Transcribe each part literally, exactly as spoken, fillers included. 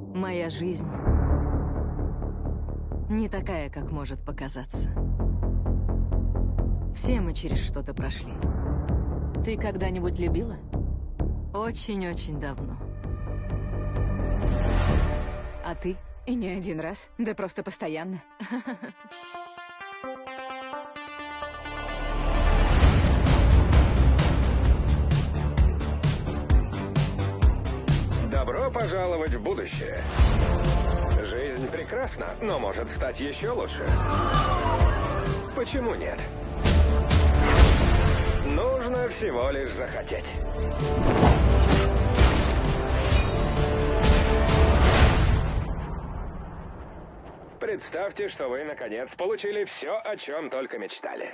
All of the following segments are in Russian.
Моя жизнь не такая, как может показаться. Все мы через что-то прошли. Ты когда-нибудь любила? Очень-очень давно. А ты? И не один раз, да просто постоянно. Добро пожаловать в будущее. Жизнь прекрасна, но может стать еще лучше. Почему нет? Нужно всего лишь захотеть. Представьте, что вы, наконец, получили все, о чем только мечтали.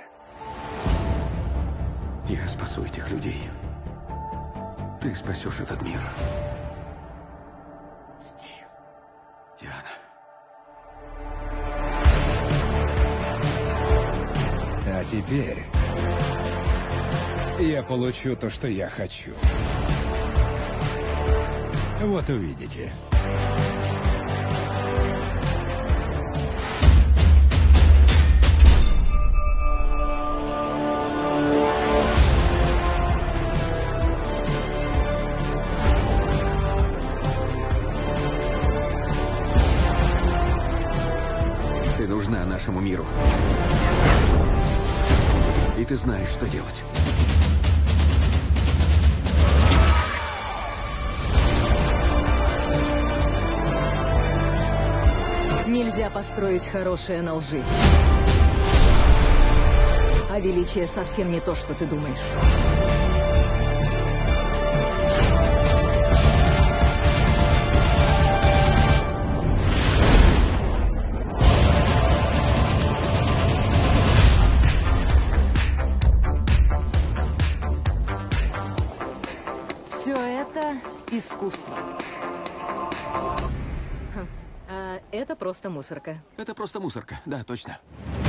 Я спасу этих людей. Ты спасешь этот мир. Стив. Диана. А теперь я получу то, что я хочу. Вот увидите. Ты нужна нашему миру. И ты знаешь, что делать. Нельзя построить хорошее на лжи. А величие совсем не то, что ты думаешь. Все это искусство. Хм. А это просто мусорка. Это просто мусорка, да, точно.